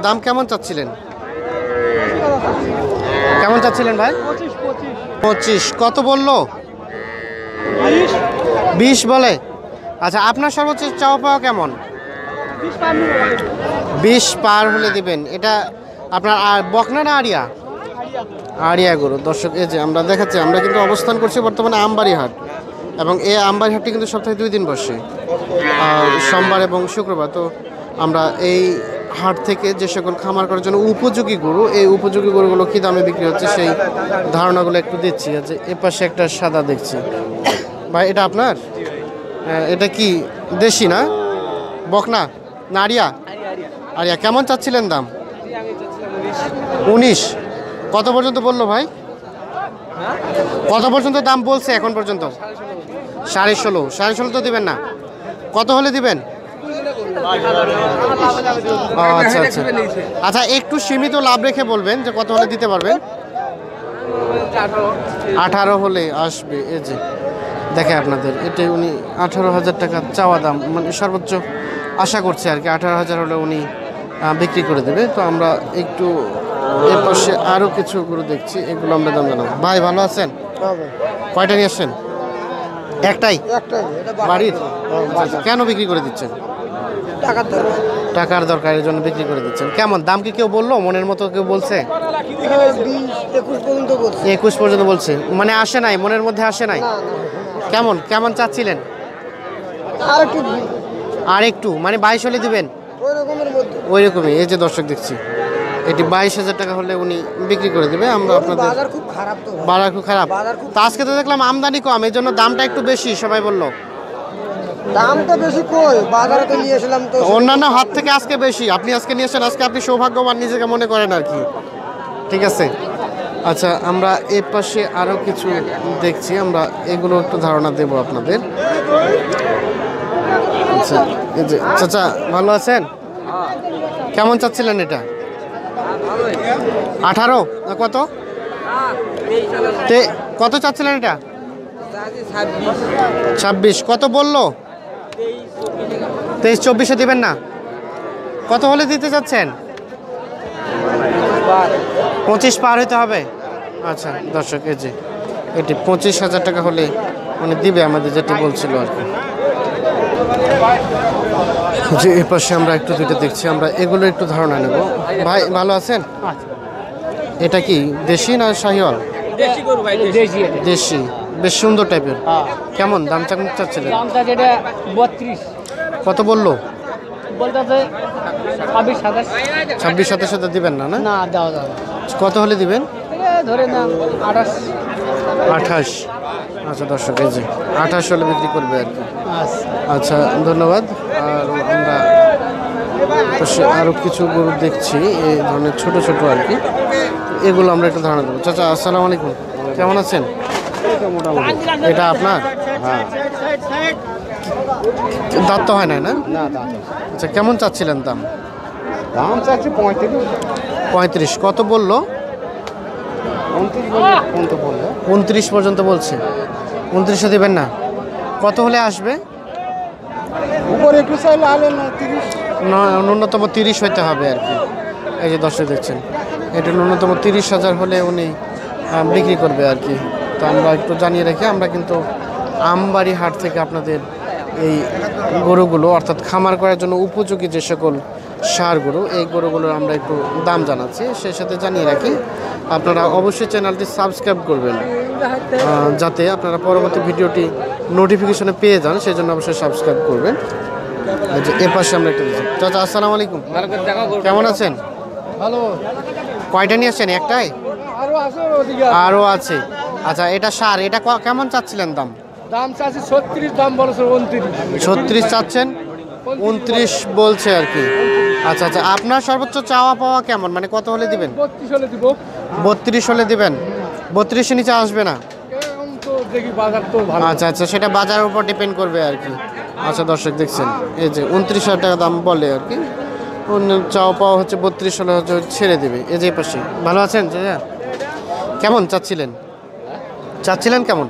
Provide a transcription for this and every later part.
দাম কেমন চাচ্ছিলেন? কেমন চাচ্ছিলেন ভাই? 25। কত বললো? 20 বলে। আচ্ছা, আপনার সর্বোচ্চ চাওয়া পাওয়া কেমন? 20 পার হলে দিবেন। এটা আপনার বকনা না আড়িয়া? আড়িয়া গরু। দর্শক, এই যে আমরা দেখাচ্ছি, আমরা কিন্তু অবস্থান করছি বর্তমানে আমবাড়ি হাট, এবং এই আমবাড়ি হাটটি কিন্তু সপ্তাহে 2 দিন বসে, সোমবার এবং শুক্রবার। তো আমরা এই হাট থেকে যে সকল খামার করার জন্য উপযোগী গরু, এই উপযোগী গরুগুলো কী দামে বিক্রি হচ্ছে সেই ধারণাগুলো একটু দিচ্ছি। যে এ পাশে একটা সাদা দেখছি ভাই, এটা আপনার? এটা কি দেশি না বকনা না আড়িয়া? আড়িয়া। কেমন চাচ্ছিলেন দাম? 19। কত পর্যন্ত বললো ভাই? কত পর্যন্ত দাম বলছে এখন পর্যন্ত? 16.5। 16.5 তো দিবেন না? কত হলে দিবেন? আচ্ছা আচ্ছা আচ্ছা, একটু সীমিত লাভ রেখে বলবেন যে কত হলে দিতে পারবেন। 18 হলে আসবে। এই যে দেখে আপনাদের, এটা উনি 18,000 টাকা চাওয়া দাম, মানে সর্বোচ্চ আশা করছে আর কি। 18,000 হলে উনি বিক্রি করে দেবে। তো আমরা একটু এর পাশে আরও কিছু গরু দেখছি, এগুলো আমরা দাম জানাবো। ভাই ভালো আছেন? কয়টা নিয়ে আসছেন? একটাই বাড়ির? কেন বিক্রি করে দিচ্ছেন? টাকার দরকার, এর জন্য বিক্রি করে দিচ্ছেন। কেমন দাম কি কেউ বললো? মনের মতো কেউ বলছে? 21 পর্যন্ত বলছে, মানে আসে নাই, মনের মধ্যে আসে নাই। কেমন কেমন চাচ্ছিলেন? আর একটু, মানে 22 হলে দিবেন? ওই রকমই। এই যে দর্শক দেখছি, এটি 22,000 টাকা হলে উনি বিক্রি করে দেবে। আমরা আপনাদের বাজার খুব খারাপ। তো আজকে তো দেখলাম আমদানি কম, এই জন্য দামটা একটু বেশি সবাই বললো। দামটা বেশি কই, বাজারে তো নিয়ে এসলাম তো অন্যান্য হাত থেকে আজকে বেশি। আপনি আজকে নিয়েছেন, আজকে আপনি সৌভাগ্যবান নিজেকে মনে করেন আর কি। ঠিক আছে। আচ্ছা, আমরা এর পাশে আরও কিছু দেখছি, আমরা এগুলো একটু ধারণা দেব আপনাদের। আচ্ছা, এই যে চাচা ভালো আছেন? কেমন চাচ্ছিলেন এটা? 18 না কত? কত চাচ্ছিলেন এটা? 26। কত বললো? 23-24-এ দিবেন না? কত হলে দিতে চাচ্ছেন? 25 পার হইতে হবে। আচ্ছা দর্শক, এই যে এটি 25,000 টাকা হলে মানে দিবে আমাদের, যেটি বলছিল আর কি। যে এর পাশে আমরা একটু দুটো দেখছি, আমরা এগুলো একটু ধারণা নেব। ভাই ভালো আছেন? এটা কি দেশি না শাহিওয়াল? দেশি, বেশ সুন্দর টাইপের। কেমন দাম চাচ্ছিলেন? 32। কত বললো? 26-27 দিবেন না? না দাও। কত হলে দিবেন? ধরে না 28। আচ্ছা দর্শক, এই যে 28 হলে বিক্রি করবে আর কি। আচ্ছা ধন্যবাদ। আর আমরা আরও কিছু গরু দেখছি এই ধরনের ছোট ছোট আর কি, এগুলো আমরা একটু ধারণা দেবো। চাচা আসসালামু আলাইকুম, কেমন আছেন? এটা আপনার? হ্যাঁ। দাঁত তো হয় না? না। আচ্ছা, কেমন চাচ্ছিলেন দাম? দাম চাচ্ছি 35। কত বললো? 29 পর্যন্ত বলছে। 29-এ দেবেন না? কত হলে আসবে? উপরে একটু চাইলে হলে 30। ন্যূনতম 30 হইতে হবে আর কি। এই যে দর্শক দেখছেন, এটা ন্যূনতম 30,000 হলে উনি বিক্রি করবে আর কি। তো আমরা একটু জানিয়ে রাখি, আমরা কিন্তু আমবাড়ি হাট থেকে আপনাদের এই গরুগুলো, অর্থাৎ খামার করার জন্য উপযোগী যে সকল ষাঁড় গরু, এই গরুগুলোর আমরা একটু দাম জানাচ্ছি। সেই সাথে জানিয়ে রাখি, আপনারা অবশ্যই চ্যানেলটি সাবস্ক্রাইব করবেন, যাতে আপনারা পরবর্তী ভিডিওটি নোটিফিকেশনে পেয়ে যান। সেই জন্য অবশ্যই সাবস্ক্রাইব করবেন। যে এ পাশে আমরা একটু দিচ্ছি। চাচা আসসালামু আলাইকুম, কেমন আছেন? ভালো। কয়টা নিয়ে আসছেন? একটাই? আরও আছে। আচ্ছা, এটা ষাঁড়, এটা কেমন চাচ্ছিলেন দাম? দাম চাচ্ছি 36, দাম বলছে 29। 36 চাচ্ছেন, 29 বলছে আর কি। আচ্ছা আচ্ছা, আপনার সর্বোচ্চ চাওয়া পাওয়া কেমন, মানে কত হলে দিবেন? 32 হলে দিব। 32 হলে দিবেন? 32-এর নিচে আসবে না? দেখি বাজার তো ভালো। আচ্ছা আচ্ছা, সেটা বাজারের উপর ডিপেন্ড করবে আর কি। আচ্ছা দর্শক দেখছেন, এই যে 29,000 টাকা দাম বলে আর কি। চাওয়া পাওয়া হচ্ছে 32 হলে হচ্ছে ছেড়ে দেবে। এই যে পাশে ভালো আছেন চাচা? কেমন চাচ্ছিলেন কেমন?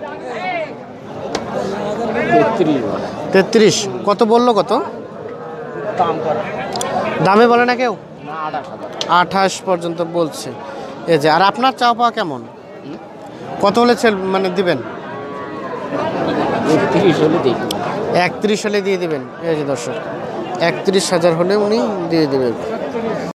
33। কত বললো? কত দামে বলে না কেউ? 28 পর্যন্ত বলছে। এই যে আর আপনার চাওয়া পাওয়া কেমন, কত হলে মানে দিবেন? 31 হলে দিয়ে দিবেন। এই যে দর্শক 31,000 হলে উনি দিয়ে দেবেন।